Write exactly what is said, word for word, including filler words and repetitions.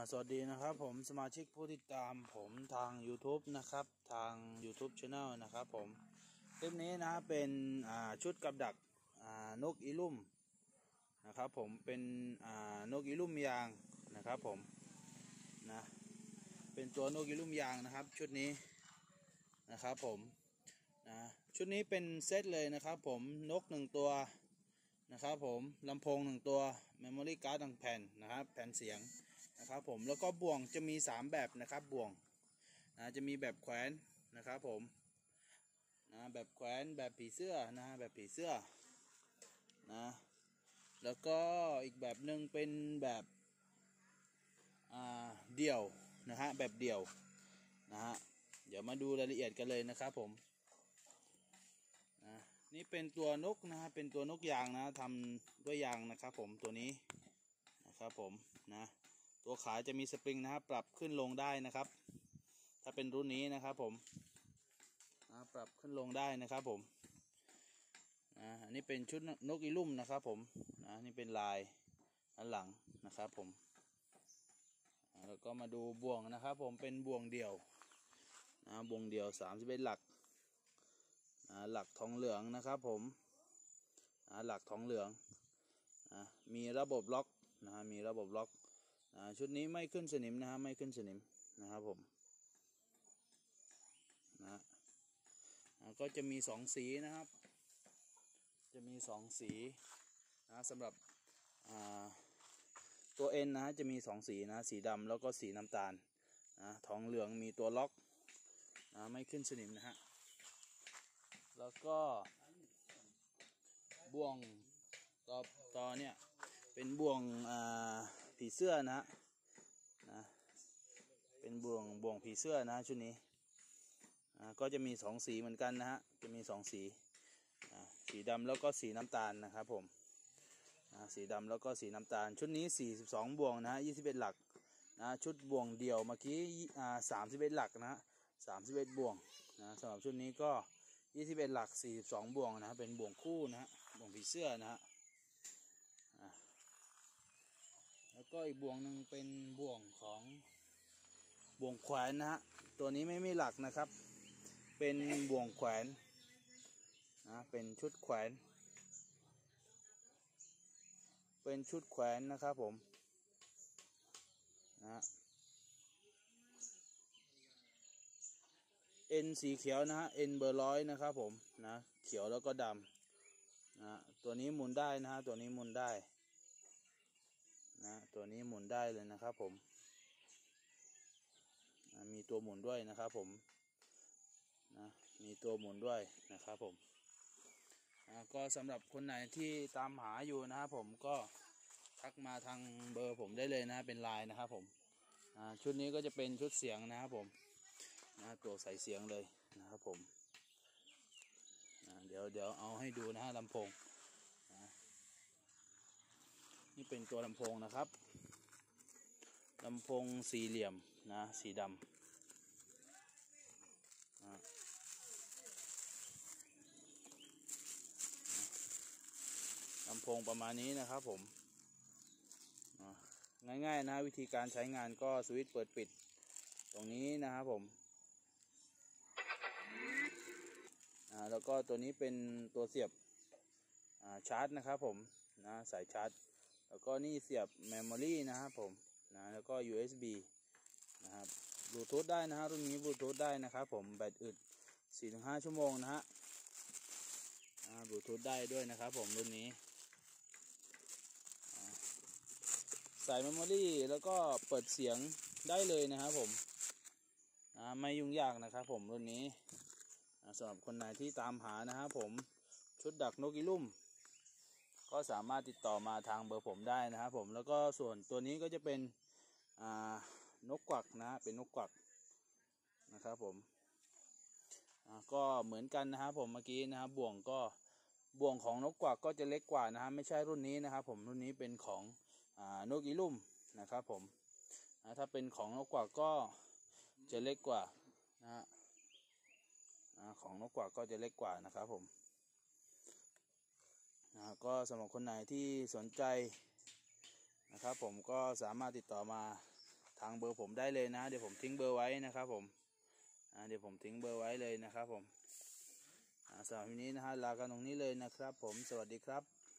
สวัสดีนะครับผมสมาชิกผู้ติดตามผมทาง YouTube นะครับทาง YouTube Channel นะครับผมคลิปนี้นะเป็นชุดกับดักนกอีลุ่มนะครับผมเป็นนกอีลุ่มยางนะครับผมนะเป็นตัวนกอีลุ่มยางนะครับชุดนี้นะครับผมนะชุดนี้เป็นเซตเลยนะครับผมนกหนึ่งตัวนะครับผมลำโพงหนึ่งตัว Memory Card หนึ่งแผ่นนะครับแผ่นเสียงนะครับผมแล้วก็บ่วงจะมีสามแบบนะครับบ่วงนะจะมีแบบแขวนนะครับผมนะแบบแขวนแบบผีเสื้อนะแบบผีเสื้อนะแล้วก็อีกแบบหนึ่งเป็นแบบอ่าเดี่ยวนะฮะแบบเดี่ยวนะฮะเดี๋ยวมาดูรายละเอียดกันเลยนะครับผมนะนี่เป็นตัวนกนะฮะเป็นตัวนกยางนะทำด้วยยางนะครับผมตัวนี้นะครับผมนะตัวขาจะมีสปริงนะครับปรับขึ้นลงได้นะครับถ้าเป็นรุ่นนี้นะครับผมนะปรับขึ้นลงได้นะครับผมนะอันนี้เป็นชุดนกอีลุ่มนะครับผมนะนี่เป็นลายอันหลังนะครับผมแล้วก็มาดูบ่วงนะครับผมเป็นบ่วงเดี่ยวนะบ่วงเดี่ยวสามสิบเอ็ดหลักนะหลักทองเหลืองนะครับผมนะหลักทองเหลืองนะมีระบบล็อกนะมีระบบล็อกนะชุดนี้ไม่ขึ้นสนิมนะฮะไม่ขึ้นสนิมนะครับผมนะนะก็จะมีสองสีนะครับจะมีสองสีนะสำหรับตัวเอ็นนะจะมีสองสีนะสีดำแล้วก็สีน้ำตาลนะทองเหลืองมีตัวล็อกนะไม่ขึ้นสนิมนะฮะแล้วก็บ่วงต่อต่อเนี่ยเป็นบ่วงผีเสื้อนะนะเป็นบ่วงบ่วงผีเสื้อนะชุดนี้ก็จะมีสองสีเหมือนกันนะฮะจะมีสองสีสีดำแล้วก็สีน้ำตาลนะครับผมสีดำแล้วก็สีน้ำตาลชุดนี้สี่สิบสองบ่วงนะยี่สิบเอ็ดหลักนะชุดบ่วงเดี่ยวเมื่อกี้สามสิบเอ็ดหลักนะสามสิบเอ็ดบ่วงนะสำหรับชุดนี้ก็ยี่สิบเอ็ดหลักสี่สิบสองบ่วงนะเป็นบ่วงคู่นะฮะบ่วงผีเสื้อนะฮะแล้วก็อีกบ่วงหนึ่งเป็นบ่วงของบ่วงแขวนนะฮะตัวนี้ไม่มีหลักนะครับเป็นบ่วงแขวนนะเป็นชุดแขวนเป็นชุดแขวนนะครับผมนะเอ็นสีเขียวนะฮะเอ็นเบอร์ร้อยนะครับผมนะเขียวแล้วก็ดำนะตัวนี้หมุนได้นะฮะตัวนี้หมุนได้นะตัวนี้หมุนได้เลยนะครับผมนะมีตัวหมุนด้วยนะครับผมนะมีตัวหมุนด้วยนะครับผมนะก็สำหรับคนไหนที่ตามหาอยู่นะครับผมก็ทักมาทางเบอร์ผมได้เลยนะเป็นไลน์นะครับผมนะชุดนี้ก็จะเป็นชุดเสียงนะครับผมนะตัวใส่เสียงเลยนะครับผมนะเดี๋ยวเดี๋ยวเอาให้ดูนะฮะลำโพงนะนี่เป็นตัวลำโพงนะครับลำโพงสี่เหลี่ยมนะสีดำนะลำโพงประมาณนี้นะครับผมง่ายๆนะวิธีการใช้งานก็สวิตช์เปิดปิดตรงนี้นะครับผมอ่าแล้วก็ตัวนี้เป็นตัวเสียบอ่าชาร์จนะครับผมนะสายชาร์จแล้วก็นี่เสียบเมมโมรี่นะครับผมนะแล้วก็ ยู เอส บี นะครับบลูทูธได้นะฮะรุ่นนี้บลูทูธได้นะครับผมแบตอึด สี่ถึงห้า ชั่วโมงนะฮะบลูทูธได้ด้วยนะครับผมรุ่นนี้ใส่เมมโมรี่แล้วก็เปิดเสียงได้เลยนะครับผมไม่ยุ่งยากนะครับผมรุ่นนี้สำหรับคนไหนที่ตามหานะครับผมชุดดักนกอีลุ่มก็สามารถติดต่อมาทางเบอร์ผมได้นะครับผมแล้วก็ส่วนตัวนี้ก็จะเป็นนกกวักนะเป็นนกกวักนะครับผมก็เหมือนกันนะครับผมเมื่อกี้นะครับบ่วงก็บ่วงของนกกวักก็จะเล็กกว่านะฮะไม่ใช่รุ่นนี้นะครับผมรุ่นนี้เป็นของนกอีลุ่มนะครับผมถ้าเป็นของนกกวักก็จะเล็กกว่านะฮะของนกกวักก็จะเล็กกว่านะครับผมนะก็สำหรับคนไหนที่สนใจนะครับผมก็สามารถติดต่อมาทางเบอร์ผมได้เลยนะเดี๋ยวผมทิ้งเบอร์ไว้นะครับผมอ่าเดี๋ยวผมทิ้งเบอร์ไว้เลยนะครับผมอ่าสำหรับวันนี้นะฮะลากันตรงนี้เลยนะครับผมสวัสดีครับ